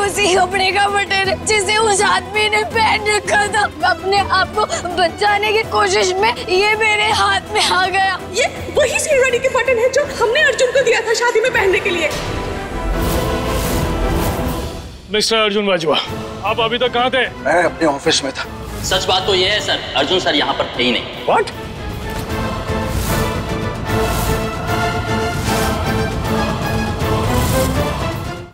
उसी कपड़े का बटन है जिसे उस आदमी ने पहन रखा था। अपने आप को बचाने की कोशिश में ये मेरे हाथ में आ गया। ये वही शेरवानी के बटन है जो हमने अर्जुन को दिया था शादी में पहनने के लिए। मिस्टर अर्जुन बाजवा, आप अभी तक कहाँ थे? मैं अपने ऑफिस में था। सच बात तो ये है सर, अर्जुन सर यहाँ पर थे ही नहीं। What?